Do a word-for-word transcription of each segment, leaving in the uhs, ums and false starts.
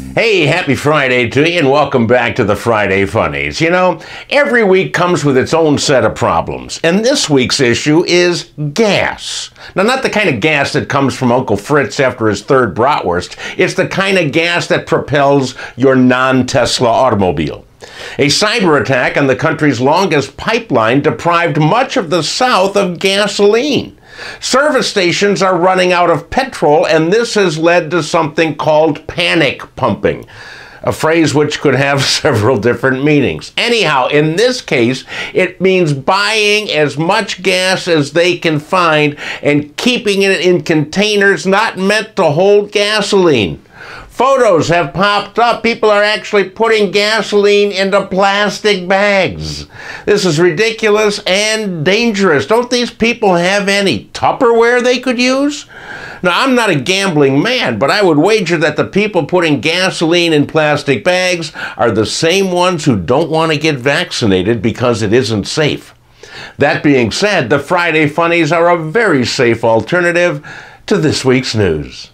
Hey, happy Friday to you and welcome back to the Friday Funnies. You know, every week comes with its own set of problems, and this week's issue is gas. Now, not the kind of gas that comes from Uncle Fritz after his third bratwurst. It's the kind of gas that propels your non-Tesla automobile. A cyber attack on the country's longest pipeline deprived much of the South of gasoline. Service stations are running out of petrol, and this has led to something called panic pumping, a phrase which could have several different meanings. Anyhow, in this case, it means buying as much gas as they can find and keeping it in containers not meant to hold gasoline. Photos have popped up. People are actually putting gasoline into plastic bags. This is ridiculous and dangerous. Don't these people have any Tupperware they could use? Now, I'm not a gambling man, but I would wager that the people putting gasoline in plastic bags are the same ones who don't want to get vaccinated because it isn't safe. That being said, the Friday Funnies are a very safe alternative to this week's news.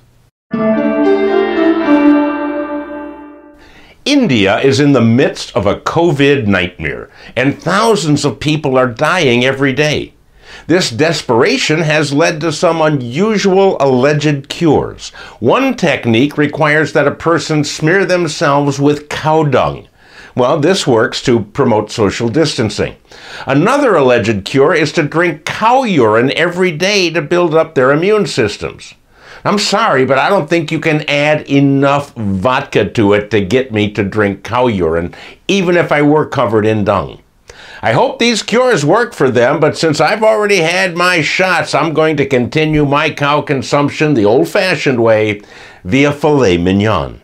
India is in the midst of a COVID nightmare, and thousands of people are dying every day. This desperation has led to some unusual alleged cures. One technique requires that a person smear themselves with cow dung. Well, this works to promote social distancing. Another alleged cure is to drink cow urine every day to build up their immune systems. I'm sorry, but I don't think you can add enough vodka to it to get me to drink cow urine, even if I were covered in dung. I hope these cures work for them, but since I've already had my shots, I'm going to continue my cow consumption the old-fashioned way, via filet mignon.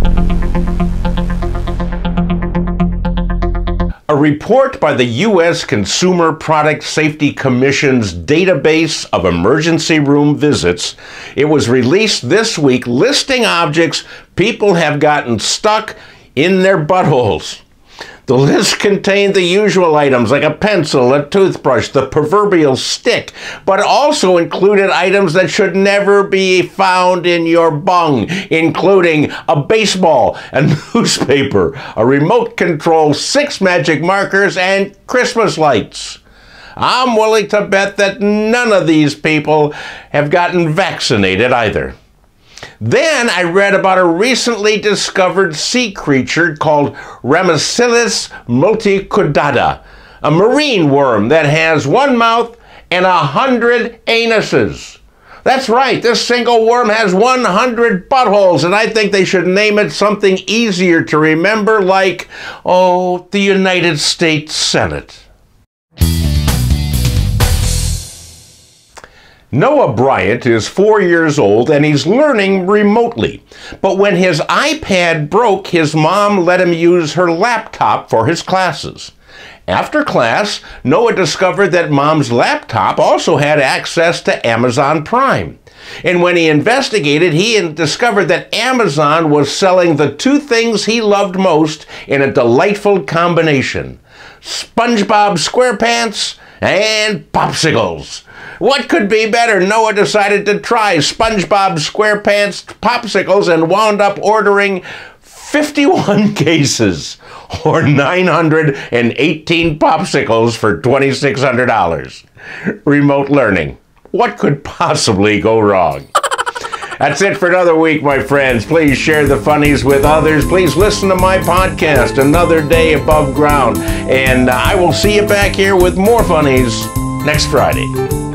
A report by the U S Consumer Product Safety Commission's database of emergency room visits, it was released this week listing objects people have gotten stuck in their buttholes. The list contained the usual items like a pencil, a toothbrush, the proverbial stick, but also included items that should never be found in your bung, including a baseball, a newspaper, a remote control, six magic markers, and Christmas lights. I'm willing to bet that none of these people have gotten vaccinated either. Then I read about a recently discovered sea creature called Ramesselis multicordata, a marine worm that has one mouth and a hundred anuses. That's right, this single worm has one hundred buttholes, and I think they should name it something easier to remember, like, oh, the United States Senate. Noah Bryant is four years old and he's learning remotely. But when his iPad broke, his mom let him use her laptop for his classes. After class, Noah discovered that mom's laptop also had access to Amazon Prime. And when he investigated, he discovered that Amazon was selling the two things he loved most in a delightful combination: SpongeBob SquarePants and popsicles. What could be better? Noah decided to try SpongeBob SquarePants popsicles and wound up ordering fifty-one cases, or nine hundred eighteen popsicles for twenty-six hundred dollars. Remote learning. What could possibly go wrong? That's it for another week, my friends. Please share the funnies with others. Please listen to my podcast, Another Day Above Ground. And uh, I will see you back here with more funnies next Friday.